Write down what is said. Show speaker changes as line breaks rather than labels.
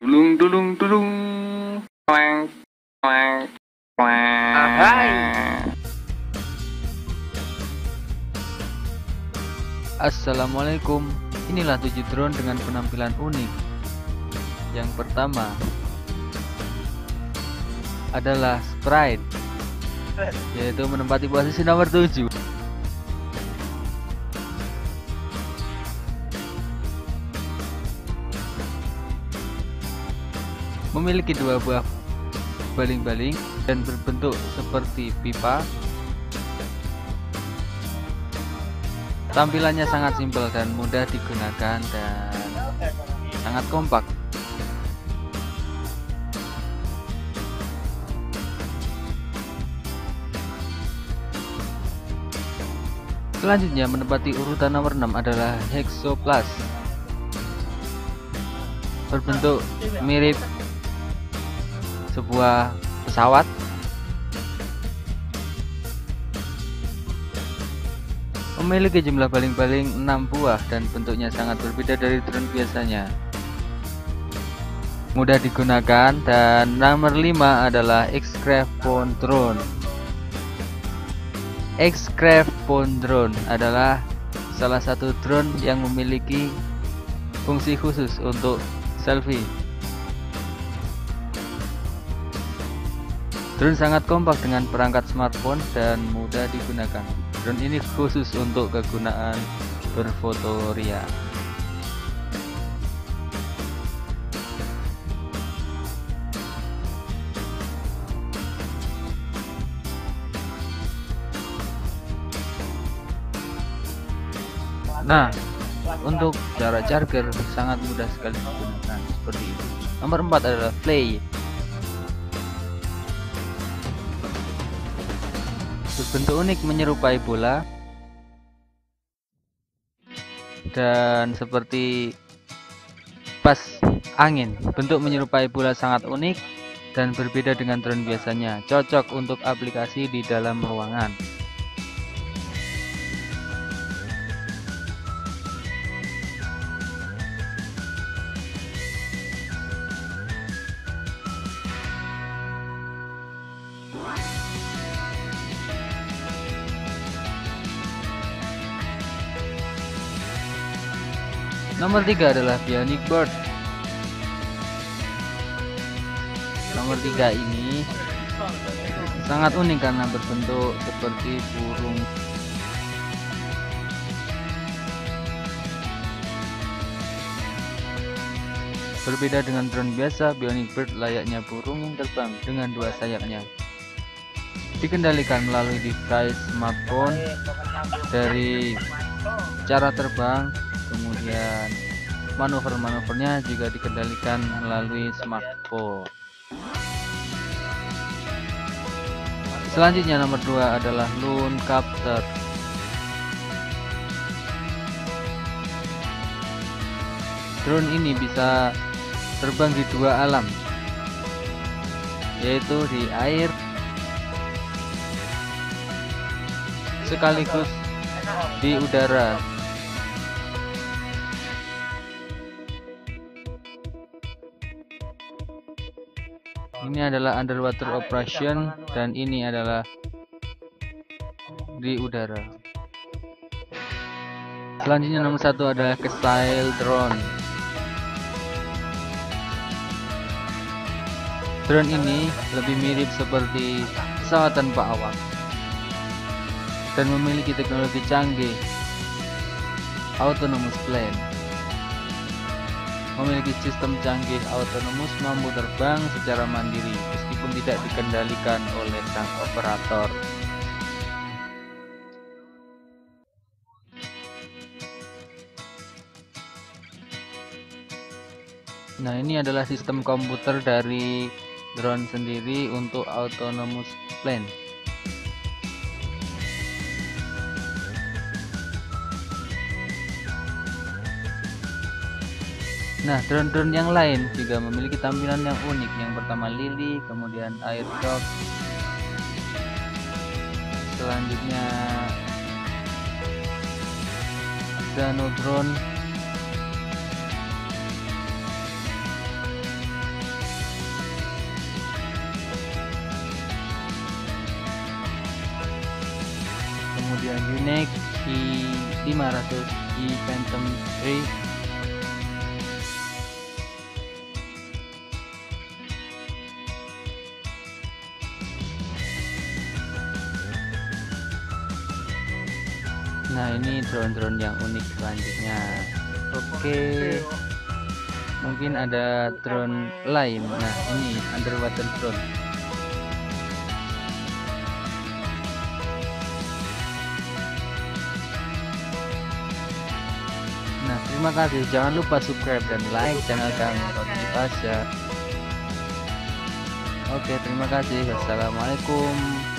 Dulung dulung dulung. Clank clank clank.
Assalamualaikum. Inilah 7 drone dengan penampilan unik. Yang pertama adalah Sprite, yaitu menempati posisi nomor 7. Memiliki 2 buah baling-baling dan berbentuk seperti pipa. Tampilannya sangat simpel dan mudah digunakan dan sangat kompak. Selanjutnya menempati urutan nomor 6 adalah Hexo Plus. Berbentuk mirip sebuah pesawat. Memiliki jumlah baling-baling 6 buah dan bentuknya sangat berbeda dari drone biasanya. Mudah digunakan. Dan nomor 5 adalah X-Craft Phone Drone. X-Craft Phone Drone adalah salah satu drone yang memiliki fungsi khusus untuk selfie. Drone sangat kompak dengan perangkat smartphone dan mudah digunakan. Drone ini khusus untuk kegunaan berfoto ria. Nah, untuk cara charger sangat mudah sekali digunakan seperti ini. Nomor 4 adalah Play. Berbentuk unik menyerupai bola dan seperti pas angin. Bentuk menyerupai bola sangat unik dan berbeda dengan drone biasanya. Cocok untuk aplikasi di dalam ruangan. Nomor 3 adalah Bionic Bird. Nomor 3 ini sangat unik karena berbentuk seperti burung. Berbeda dengan drone biasa, Bionic Bird layaknya burung yang terbang dengan 2 sayapnya. Dikendalikan melalui device smartphone. Dari cara terbang, kemudian manuver-manuvernya juga dikendalikan melalui smartphone. Selanjutnya nomor 2 adalah Lone Captor. Drone ini bisa terbang di 2 alam, yaitu di air sekaligus di udara. Ini adalah underwater operation dan ini adalah di udara. Selanjutnya nomor 1 adalah Kesail Drone. Drone ini lebih mirip seperti pesawat tanpa awak dan memiliki teknologi canggih autonomous plane. Memiliki sistem canggih autonomous, mampu terbang secara mandiri meskipun tidak dikendalikan oleh sang operator. Nah, ini adalah sistem komputer dari drone sendiri untuk autonomous plane. Nah, drone-drone yang lain juga memiliki tampilan yang unik. Yang pertama Lily, kemudian Airdrop. Selanjutnya Xano Drone. yang unik I500 I Phantom 3. Nah, ini drone-drone yang unik selanjutnya. Oke, mungkin ada drone lain. Nah, ini underwater drone. Nah, terima kasih. Jangan lupa subscribe dan like channel kami Roti Pasha. Oke, terima kasih. Wassalamualaikum.